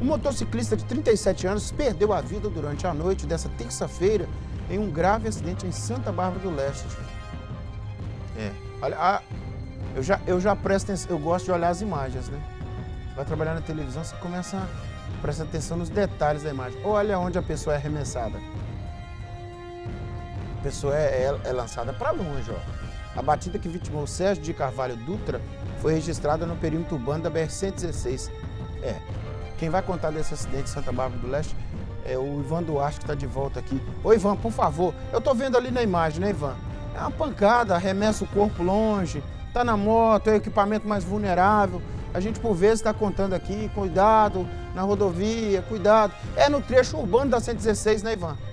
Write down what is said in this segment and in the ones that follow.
Um motociclista de 37 anos perdeu a vida durante a noite dessa terça-feira em um grave acidente em Santa Bárbara do Leste. Olha, eu já presto atenção, eu gosto de olhar as imagens, né? Você vai trabalhar na televisão, você começa a prestar atenção nos detalhes da imagem. Olha onde a pessoa é arremessada. A pessoa é lançada para longe, ó. A batida que vitimou Sérgio de Carvalho Dutra foi registrada no perímetro urbano da BR-116. Quem vai contar desse acidente em Santa Bárbara do Leste é o Ivan Duarte, que está de volta aqui. Ô, Ivan, por favor, eu estou vendo ali na imagem, né, Ivan? É uma pancada, arremessa o corpo longe, tá na moto, é o equipamento mais vulnerável. A gente, por vezes, está contando aqui, cuidado na rodovia, cuidado. É no trecho urbano da 116, né, Ivan?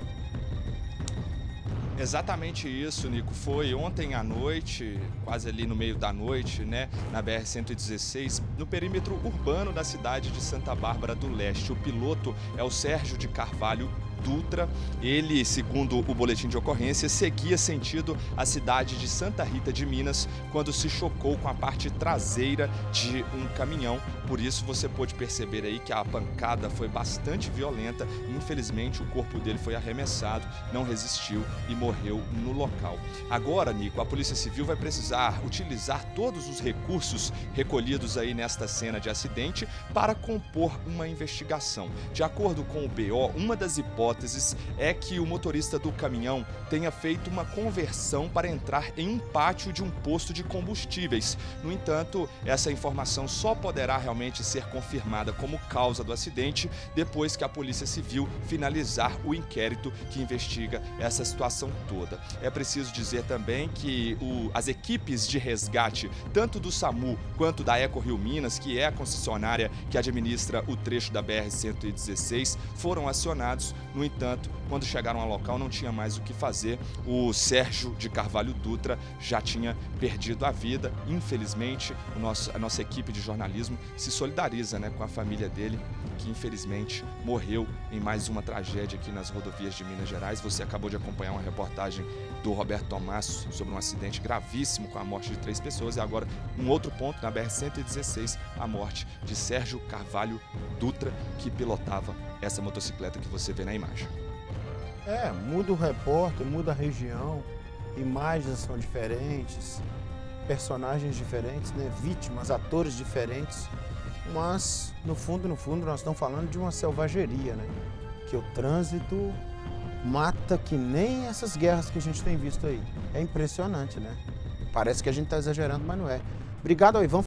Exatamente isso, Nico. Foi ontem à noite, quase ali no meio da noite, né, na BR-116, no perímetro urbano da cidade de Santa Bárbara do Leste. O piloto é o Sérgio de Carvalho Dutra. Ele, segundo o boletim de ocorrência, seguia sentido a cidade de Santa Rita de Minas quando se chocou com a parte traseira de um caminhão. Por isso você pôde perceber aí que a pancada foi bastante violenta. Infelizmente o corpo dele foi arremessado, não resistiu e morreu no local. Agora, Nico, a Polícia Civil vai precisar utilizar todos os recursos recolhidos aí nesta cena de acidente para compor uma investigação. De acordo com o BO, uma das hipóteses é que o motorista do caminhão tenha feito uma conversão para entrar em um pátio de um posto de combustíveis. No entanto, essa informação só poderá realmente ser confirmada como causa do acidente depois que a Polícia Civil finalizar o inquérito que investiga essa situação toda. É preciso dizer também que as equipes de resgate, tanto do SAMU quanto da EcoRio Minas, que é a concessionária que administra o trecho da BR-116, foram acionados. No entanto, quando chegaram ao local não tinha mais o que fazer. O Sérgio de Carvalho Dutra já tinha perdido a vida. Infelizmente, a nossa equipe de jornalismo se solidariza, né, com a família dele, que infelizmente morreu em mais uma tragédia aqui nas rodovias de Minas Gerais. Você acabou de acompanhar uma reportagem do Roberto Tomasso sobre um acidente gravíssimo com a morte de 3 pessoas. E agora, um outro ponto, na BR-116, a morte de Sérgio Carvalho Dutra, que pilotava essa motocicleta que você vê na imagem. Muda o repórter, muda a região, imagens são diferentes, personagens diferentes, né? Vítimas, atores diferentes, mas no fundo nós estamos falando de uma selvageria, né? Que o trânsito mata que nem essas guerras que a gente tem visto aí. É impressionante, né? Parece que a gente está exagerando, mas não é. Obrigado ao Ivan.